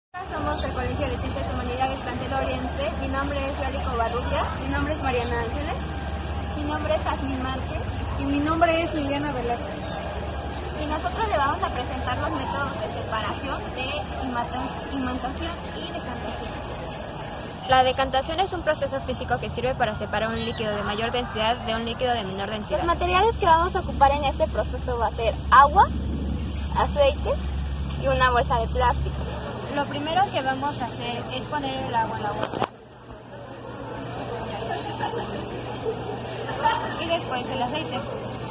Somos del Colegio de Ciencias y Humanidades Plantel Oriente. Mi nombre es Lali Covarrubias. Mi nombre es Mariana Ángeles. Mi nombre es Jazmín Márquez. Y mi nombre es Liliana Velasco. Y nosotros le vamos a presentar los métodos de separación, de imantación y decantación. La decantación es un proceso físico que sirve para separar un líquido de mayor densidad de un líquido de menor densidad. Los materiales que vamos a ocupar en este proceso va a ser agua, aceite y una bolsa de plástico. Lo primero que vamos a hacer es poner el agua en la bolsa y después el aceite.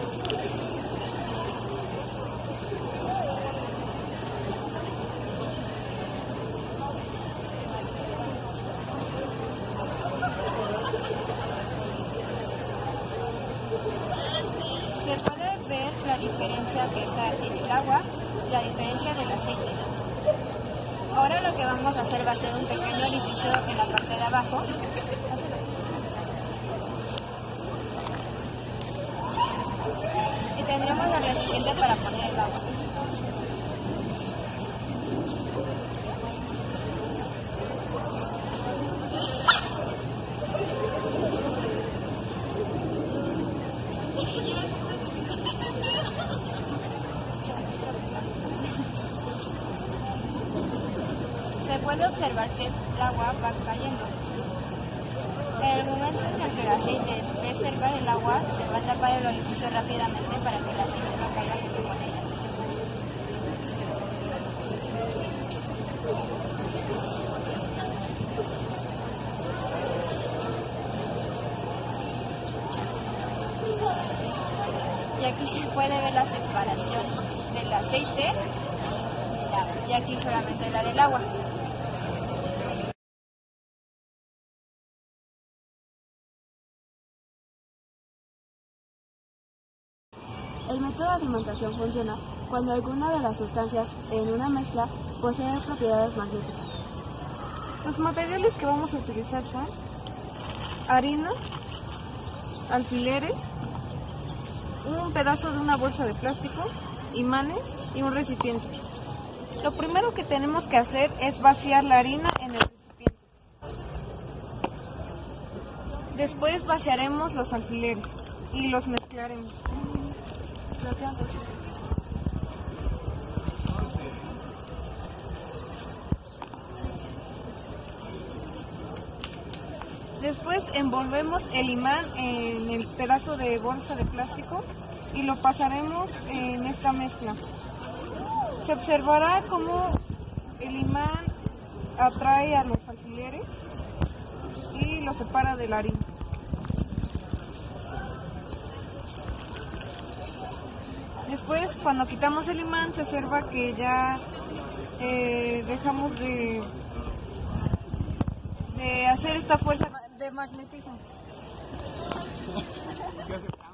Se puede ver la diferencia que está en el agua y la diferencia del aceite. Ahora lo que vamos a hacer va a ser un pequeño orificio en la parte de abajo. Y tendremos el recipiente para poner el agua. Se puede observar que el agua va cayendo. En el momento en el que el aceite esté cerca del agua, se va a tapar el orificio rápidamente para que el aceite no caiga junto con ella. Y aquí se puede ver la separación del aceite y aquí solamente la del agua. El método de imantación funciona cuando alguna de las sustancias en una mezcla posee propiedades magnéticas. Los materiales que vamos a utilizar son harina, alfileres, un pedazo de una bolsa de plástico, imanes y un recipiente. Lo primero que tenemos que hacer es vaciar la harina en el recipiente. Después vaciaremos los alfileres y los mezclaremos. Después envolvemos el imán en el pedazo de bolsa de plástico y lo pasaremos en esta mezcla. Se observará cómo el imán atrae a los alfileres y los separa de la harina. Después, cuando quitamos el imán, se observa que ya dejamos de hacer esta fuerza de magnetismo.